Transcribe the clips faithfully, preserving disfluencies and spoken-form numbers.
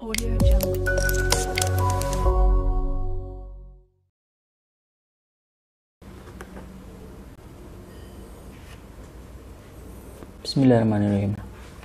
Audio Jungle. Bismillahirrahmanirrahim.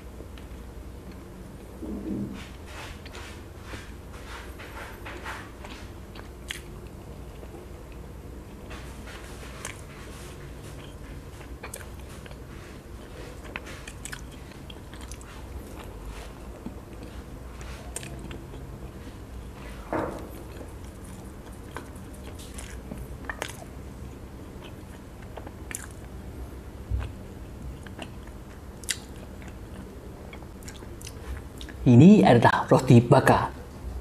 Ini adalah roti bakar.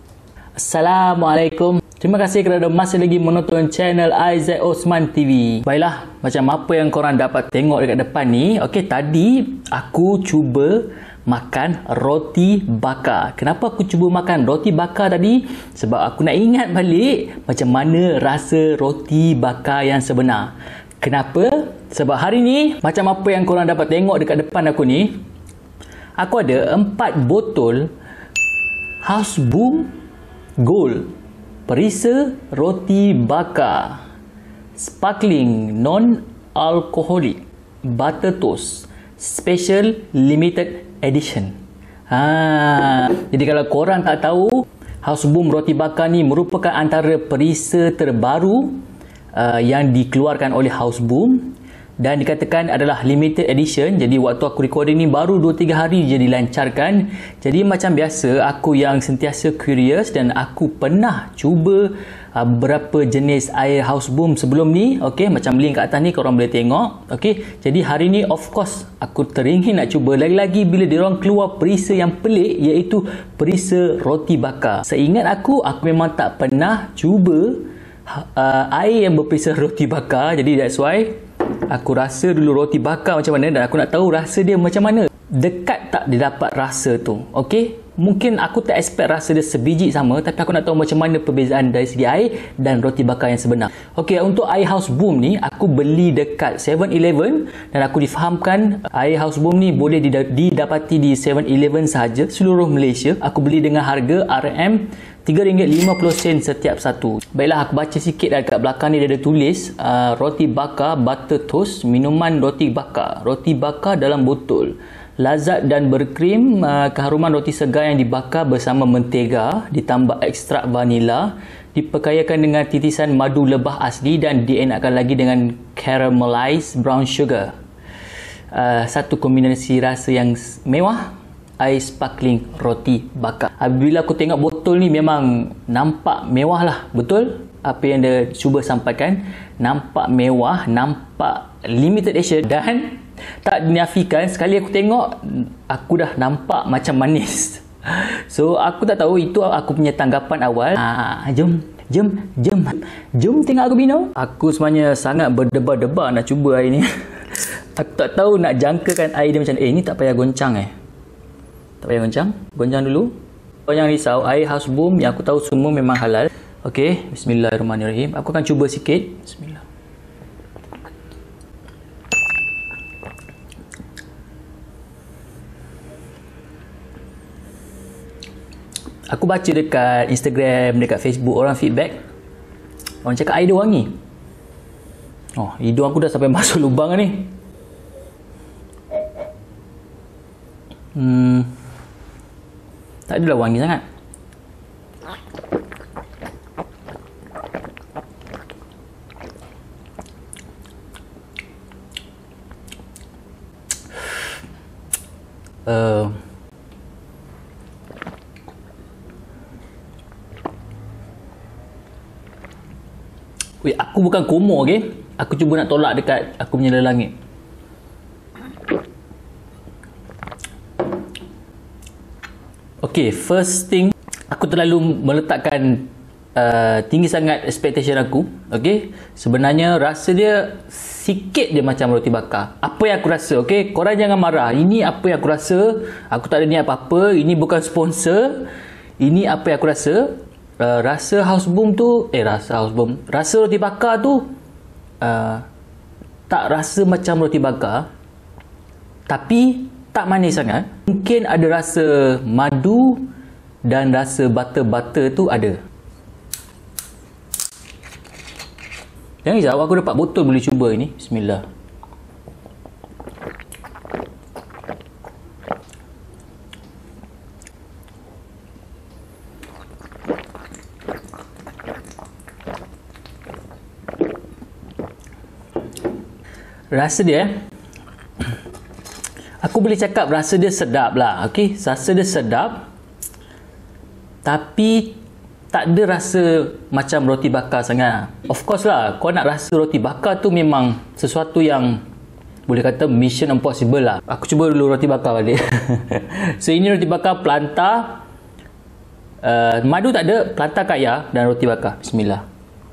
Assalamualaikum. Terima kasih kerana masih lagi menonton channel Aizat Osman T V. Baiklah, macam apa yang korang dapat tengok dekat depan ni. Okey, tadi aku cuba makan roti bakar. Kenapa aku cuba makan roti bakar tadi? Sebab aku nak ingat balik macam mana rasa roti bakar yang sebenar. Kenapa? Sebab hari ni, macam apa yang korang dapat tengok dekat depan aku ni, aku ada empat botol Houseboom Gold perisa roti bakar sparkling non-alcoholic butter toast special limited edition. Ha, jadi kalau korang tak tahu, Houseboom roti bakar ni merupakan antara perisa terbaru uh, yang dikeluarkan oleh Houseboom. Dan dikatakan adalah limited edition. Jadi waktu aku recording ni baru dua tiga hari je dilancarkan. Jadi macam biasa, aku yang sentiasa curious dan aku pernah cuba uh, beberapa jenis air Houseboom sebelum ni. Okey, macam link kat atas ni korang boleh tengok. Okey, jadi hari ni of course aku teringin nak cuba lagi-lagi bila diorang keluar perisa yang pelik, iaitu perisa roti bakar. Seingat aku, aku memang tak pernah cuba uh, air yang berperisa roti bakar. Jadi that's why aku rasa dulu roti bakar macam mana dan aku nak tahu rasa dia macam mana. Dekat tak dia dapat rasa tu. Okey, mungkin aku tak expect rasa dia sebiji sama, tapi aku nak tahu macam mana perbezaan dari segi air dan roti bakar yang sebenar. Okey, untuk air Houseboom ni aku beli dekat seven eleven dan aku difahamkan air Houseboom ni boleh didapati di seven eleven sahaja seluruh Malaysia. Aku beli dengan harga R M tiga ringgit lima puluh sen setiap satu. Baiklah, aku baca sikit dah kat belakang ni dia ada tulis uh, roti bakar butter toast, minuman roti bakar, roti bakar dalam botol. Lazat dan berkrim, uh, keharuman roti segar yang dibakar bersama mentega, ditambah ekstrak vanila, diperkayakan dengan titisan madu lebah asli dan dienakkan lagi dengan caramelized brown sugar. Uh, satu kombinasi rasa yang mewah, air sparkling roti bakar. Bila aku tengok botol ni memang nampak mewah lah. Betul apa yang dia cuba sampaikan. Nampak mewah, nampak limited edition dan tak dinafikan, sekali aku tengok aku dah nampak macam manis. So aku tak tahu, itu aku punya tanggapan awal. Ah, jom Jom, jom, jom tengok aku minum. Aku sebenarnya sangat berdebar-debar nak cuba air ni. Aku tak tahu nak jangkakan air dia macam ni. Eh, ni tak payah goncang eh. Tak payah goncang. Goncang dulu. Jangan risau, air Houseboom yang aku tahu semua memang halal. Okey, bismillahirrahmanirrahim. Aku akan cuba sikit. Bismillah. Aku baca dekat Instagram, dekat Facebook, orang feedback. Orang cakap air dia wangi. Oh, hidung aku dah sampai masuk lubang ni. Hmm. Tak adalah wangi sangat. Uh, Wait, aku bukan komo, okey? Aku cuba nak tolak dekat aku punya langit. Okey, first thing, aku terlalu meletakkan uh, tinggi sangat expectation aku. Okey, sebenarnya rasa dia sikit dia macam roti bakar. Apa yang aku rasa, okey? Korang jangan marah. Ini apa yang aku rasa. Aku tak ada niat apa-apa. Ini bukan sponsor. Ini apa yang aku rasa. Uh, rasa Houseboom tu, eh rasa Houseboom, rasa roti bakar tu uh, tak rasa macam roti bakar, tapi tak manis sangat. Mungkin ada rasa madu dan rasa butter-butter tu ada. Jangan risau, aku dapat botol boleh cuba ni. Bismillah. Rasa dia, aku boleh cakap rasa dia sedap lah. Okay, rasa dia sedap, tapi tak ada rasa macam roti bakar sangat. Of course lah, kau nak rasa roti bakar tu memang sesuatu yang boleh kata mission impossible lah. Aku cuba dulu roti bakar balik. So ini roti bakar Planta, uh, madu tak ada, Planta kaya dan roti bakar. Bismillah.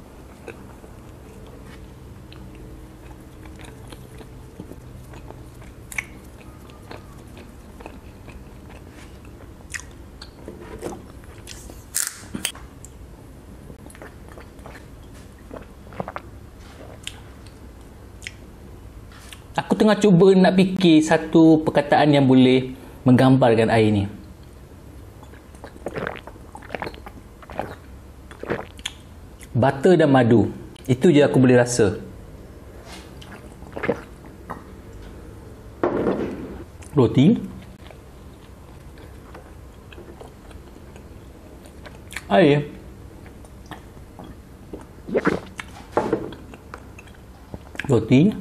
Aku tengah cuba nak fikir satu perkataan yang boleh menggambarkan air ni. Butter dan madu. Itu je aku boleh rasa. Roti. Air. Roti.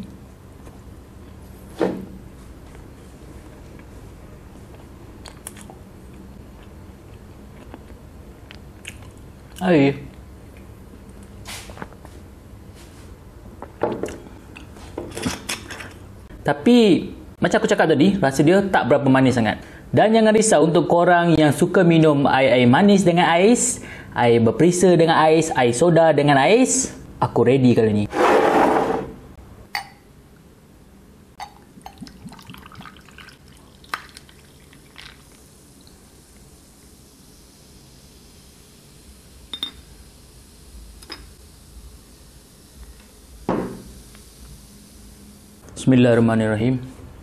Air. Tapi macam aku cakap tadi, rasa dia tak berapa manis sangat. Dan jangan risau untuk korang yang suka minum air-air manis dengan ais, air berperisa dengan ais, air soda dengan ais, aku ready kali ni. Bismillahirrahmanirrahim.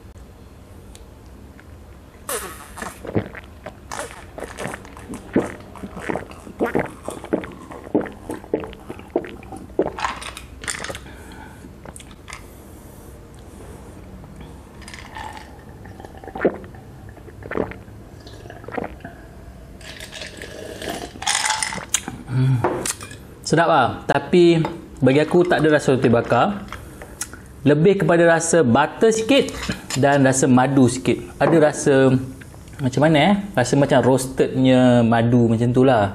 Hmm. Sedap lah. Tapi bagi aku tak ada rasa roti bakar. Lebih kepada rasa butter sikit dan rasa madu sikit. Ada rasa macam mana eh? Rasa macam roastednya madu macam tu lah.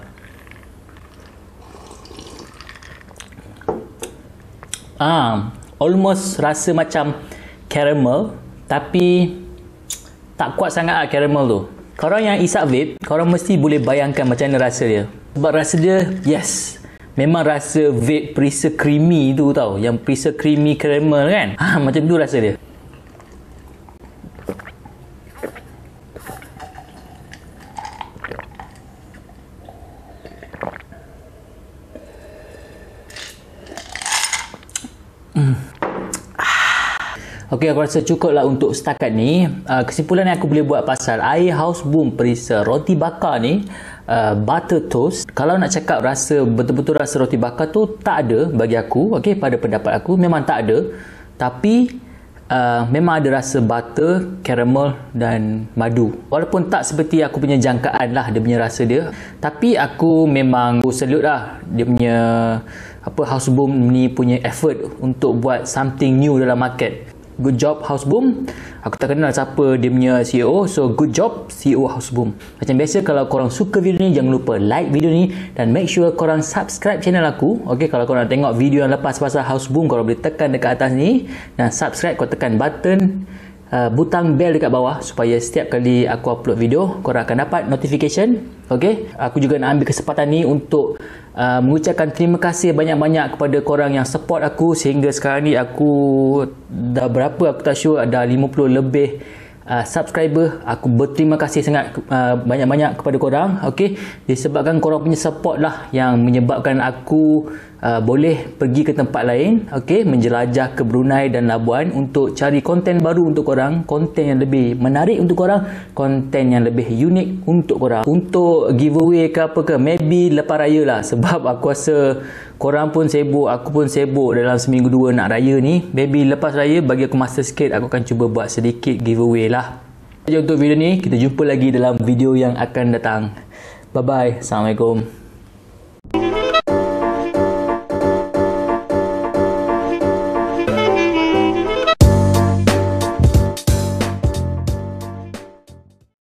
Ah, almost rasa macam caramel, tapi tak kuat sangat lah caramel tu. Korang yang isap vape, korang mesti boleh bayangkan macam mana rasa dia. Sebab rasa dia, yes, memang rasa vape perisa creamy tu tau. Yang perisa creamy caramel kan. Ha, macam tu rasa dia. Hmm. Okey, aku rasa cukup lah untuk setakat ni. Uh, kesimpulan yang aku boleh buat pasal air house boom perisa roti bakar ni, Uh, butter toast, kalau nak cakap rasa betul-betul rasa roti bakar tu tak ada bagi aku. Okey, pada pendapat aku memang tak ada. Tapi uh, memang ada rasa butter, caramel dan madu. Walaupun tak seperti aku punya jangkaan lah dia punya rasa dia, tapi aku memang salute lah dia punya apa house boom ni punya effort untuk buat something new dalam market. Good job House Boom. Aku tak kenal siapa dia punya C E O. So good job C E O House Boom. Macam biasa, kalau korang suka video ni, jangan lupa like video ni dan make sure korang subscribe channel aku. Okay, kalau korang nak tengok video yang lepas pasal House Boom, korang boleh tekan dekat atas ni dan subscribe. Kau tekan button uh, butang bell dekat bawah supaya setiap kali aku upload video, korang akan dapat notification. Okay, aku juga nak ambil kesempatan ni untuk uh, mengucapkan terima kasih banyak-banyak kepada korang yang support aku sehingga sekarang ni. Aku dah berapa, aku tak sure, ada lima puluh lebih uh, subscriber. Aku berterima kasih sangat uh, banyak-banyak kepada korang. Okay, disebabkan korang punya support lah yang menyebabkan aku uh, boleh pergi ke tempat lain, okey, menjelajah ke Brunei dan Labuan untuk cari konten baru untuk korang, konten yang lebih menarik untuk korang, konten yang lebih unik untuk korang. Untuk giveaway ke apa ke, maybe lepas raya lah, sebab aku rasa korang pun sibuk, aku pun sibuk dalam seminggu dua nak raya ni. Maybe lepas raya bagi aku masa sikit, aku akan cuba buat sedikit giveaway lah. Jadi untuk video ni, kita jumpa lagi dalam video yang akan datang. Bye bye. Assalamualaikum.